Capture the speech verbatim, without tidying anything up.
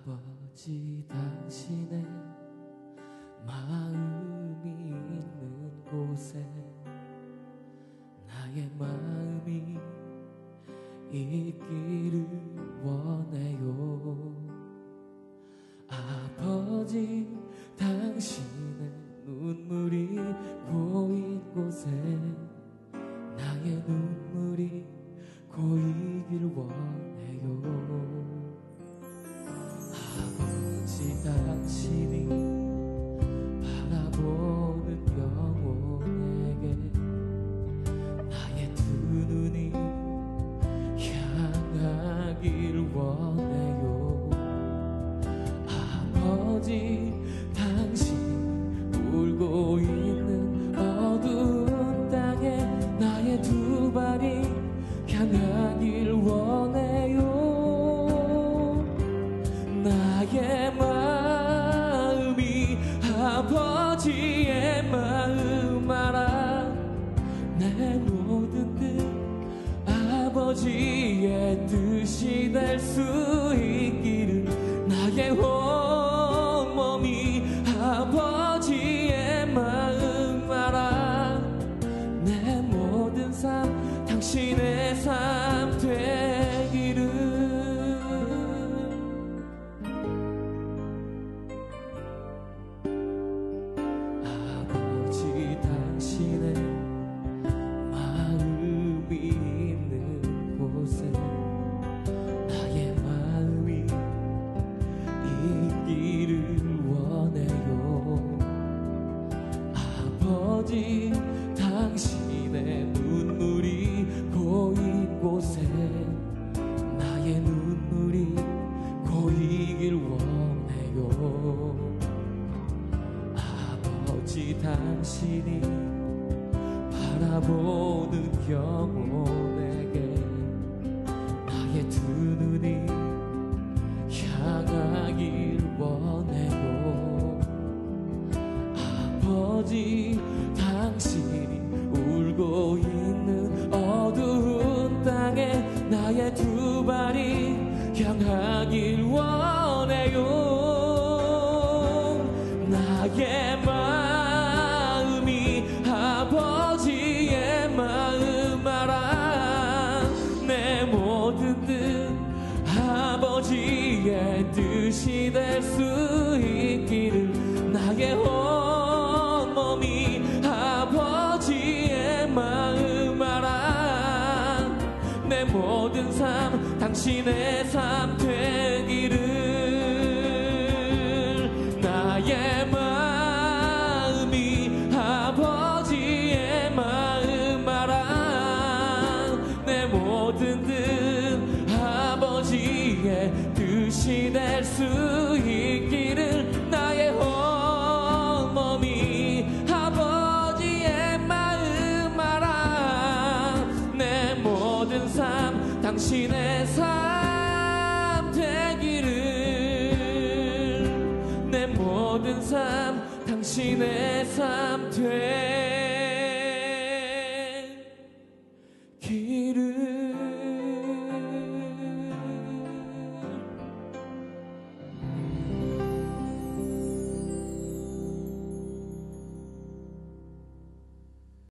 아버지 당신의 마음이 있는 곳에 나의 마음이 있기를 원해요. 아버지 당신의 눈물이 고인 곳에 나의 눈물이 고이길 원해요. 아버지 당신이 바라보는 영혼에게 나의 두 눈이 향하길 원해요. 아버지 당신 울고 있는 어두운 땅에 나의 두 발이 향하길 원해요. 나의 마음이 아버지의 마음 알아. 내 모든 뜻 아버지의 뜻이 될 수 있기를 나의 온 몸이 아버지의 마음 알아. 내 모든 삶 당신의 삶 되기를. 아버지 당신의 마음이 있는 곳에 나의 마음이 있기를 원해요. 아버지 당신의 눈물이 고인 곳에 나의 눈물이 고이길 원해요. 아버지 당신이 바라보는 영혼에게 나의 두 눈이 향하길 원해요. 아버지 당신이 울고 있는 어두운 땅에 나의 두 발이 향하길 원해요. 나의 마음이 아버지의 마음 알아. 내 모든 뜻 아버지의 뜻이 될 수 있기를 나의 온 몸이 아버지의 마음 알아. 내 모든 삶 당신의 삶 되기를. 나의 마음이 아버지의 마음 알아. 내 모든 뜻 아버지의 뜻이 될 수 있기를 나의 온 몸이 아버지의 마음 알아. 내 모든 삶 당신의 삶 되기를. 내 모든 삶 당신의 삶 되기를.